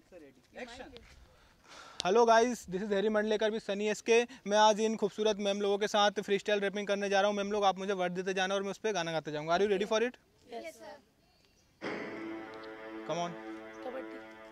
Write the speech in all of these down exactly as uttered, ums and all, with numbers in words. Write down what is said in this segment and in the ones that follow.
Hello guys, this is Harry Mandlekar भी Sunny S के। मैं आज इन खूबसूरत मैम लोगों के साथ फ्री स्टाइल रैपिंग करने जा रहा हूँ। मैम लोग, आप मुझे वर्ड देते जाना और मैं उस पर गाना गाते जाऊँगा। Are you ready for it? Yes sir. Come on. Kabaddi.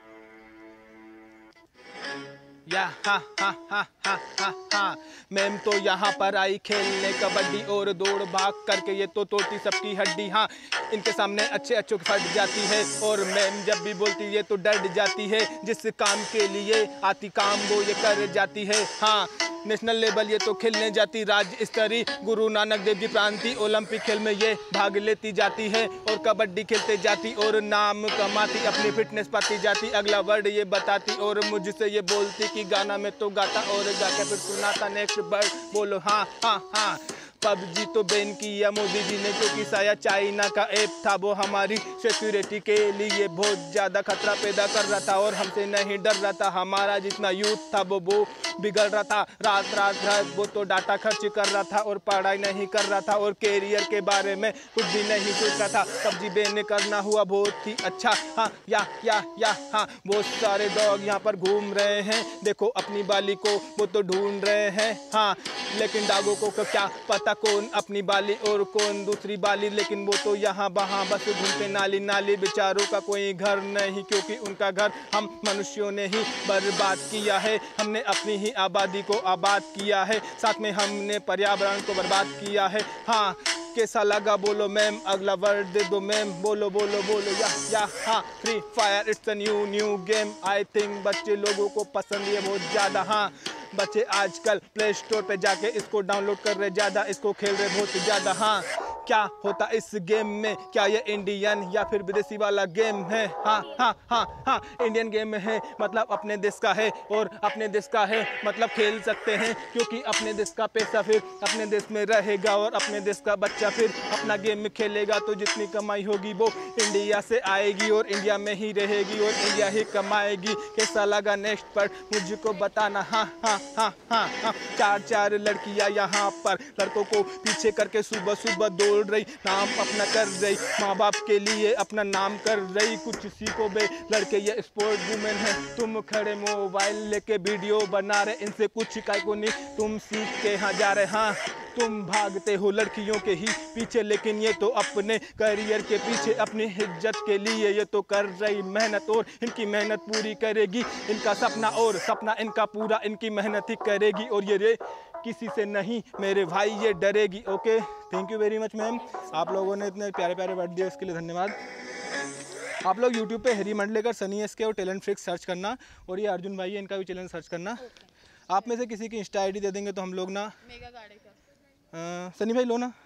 या हा हा हा हा हा हा मैम तो यहाँ पर आई खेलने कबड्डी और दौड़ भाग करके ये तो तोड़ती सबकी हड्डी। हाँ, इनके सामने अच्छे अच्छों की फट जाती है और मैम जब भी बोलती है तो डर जाती है। जिस काम के लिए आती काम वो ये कर जाती है। हाँ, नेशनल लेवल ये तो खेलने जाती, राज्य स्तरीय गुरु नानक देव जी प्रांति ओलंपिक खेल में ये भाग लेती जाती है और कबड्डी खेलते जाती और नाम कमाती, अपनी फिटनेस पाती जाती। अगला वर्ड ये बताती और मुझसे ये बोलती कि गाना में तो गाता और गा के फिर सुनाता। नेक्स्ट वर्ड बोलो हाँ हाँ हाँ। पबजी तो बैन किया मोदी जी ने, क्योंकि शायद चाइना का ऐप था, वो हमारी सिक्योरिटी के लिए बहुत ज़्यादा खतरा पैदा कर रहा था और हमसे नहीं डर रहा था। हमारा जितना यूथ था वो वो बिगड़ रहा था। रात रात रात वो तो डाटा खर्च कर रहा था और पढ़ाई नहीं कर रहा था और कैरियर के बारे में कुछ भी नहीं सोच रहा था। पबजी बैन करना हुआ बहुत ही अच्छा। हाँ या या या हाँ, बहुत सारे डॉग यहाँ पर घूम रहे हैं, देखो अपनी बाली को वो तो ढूंढ रहे हैं। हाँ, लेकिन डागों को क्या पता कौन अपनी बाली और कौन दूसरी बाली, लेकिन वो तो यहाँ वहाँ बस घूमते नाली नाली। बेचारों का कोई घर नहीं, क्योंकि उनका घर हम मनुष्यों ने ही बर्बाद किया है। हमने अपनी ही आबादी को आबाद किया है, साथ में हमने पर्यावरण को बर्बाद किया है। हाँ, कैसा लगा बोलो मैम, अगला वर्ड दे दो मैम। बोलो बोलो बोलो या या हाँ। Free Fire it's a new new game, I think बच्चे लोगों को पसंद है बहुत ज़्यादा। हाँ, बच्चे आजकल प्ले स्टोर पे जाके इसको डाउनलोड कर रहे ज़्यादा, इसको खेल रहे बहुत ज़्यादा। हाँ, क्या होता इस गेम में, क्या ये इंडियन या फिर विदेशी वाला गेम है? हाँ हाँ हाँ हाँ, इंडियन गेम है मतलब अपने देश का है, और अपने देश का है मतलब खेल सकते हैं, क्योंकि अपने देश का पैसा फिर अपने देश में रहेगा और अपने देश का बच्चा फिर अपना गेम में खेलेगा। तो जितनी कमाई होगी वो इंडिया से आएगी और इंडिया में ही रहेगी और इंडिया ही कमाएगी। कैसा लगा नेक्स्ट पर मुझको बताना। हाँ हाँ हाँ हाँ हाँ। चार चार लड़कियां यहाँ पर लड़कों को पीछे करके सुबह सुबह दौड़ रही, नाम अपना कर रही, माँ बाप के लिए अपना नाम कर रही। कुछ सीखो बे लड़के, ये स्पोर्ट वुमेन है। तुम खड़े मोबाइल लेके वीडियो बना रहे, इनसे कुछ शिकायत को नहीं, तुम सीख के यहाँ जा रहे। हाँ, तुम भागते हो लड़कियों के ही पीछे, लेकिन ये तो अपने करियर के पीछे, अपनी इज्जत के लिए ये तो कर रही मेहनत और इनकी मेहनत पूरी करेगी इनका सपना, और सपना इनका पूरा इनकी मेहनत ही करेगी। और ये रे किसी से नहीं मेरे भाई ये डरेगी। Okay, thank you very much ma'am, आप लोगों ने इतने प्यारे प्यारे वर्ड दिए उसके लिए धन्यवाद। आप लोग यूट्यूब पे हैरी मंडलेकर सनी एस के और टैलेंट फ्लिक्स सर्च करना, और ये अर्जुन भाई है, इनका भी चैनल सर्च करना। आप में से किसी की इंस्टा आई डी दे देंगे तो हम लोग ना, मेगा गाड़ी का आ, सनी भाई लो ना।